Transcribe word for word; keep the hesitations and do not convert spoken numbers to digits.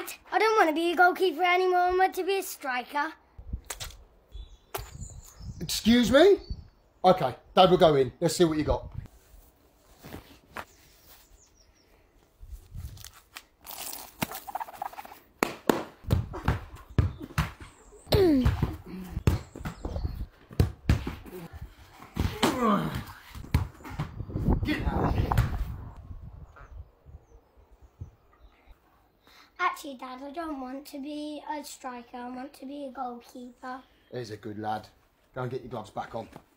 Dad, I don't want to be a goalkeeper anymore. I want to be a striker. Excuse me? Okay, Dad will go in. Let's see what you got. Get out of here. Actually, Dad, I don't want to be a striker. I want to be a goalkeeper. There's a good lad. Go and get your gloves back on.